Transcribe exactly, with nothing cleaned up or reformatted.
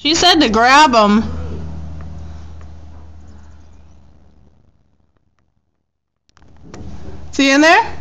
She said to grab him. Is he in there?